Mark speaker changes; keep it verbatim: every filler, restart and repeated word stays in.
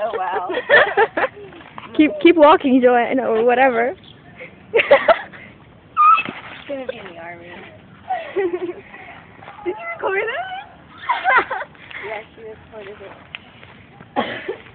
Speaker 1: Oh, wow.
Speaker 2: keep keep walking, Joanne, or whatever.
Speaker 1: She's gonna be in the army.
Speaker 2: Did you record that?
Speaker 1: Yeah, she recorded it.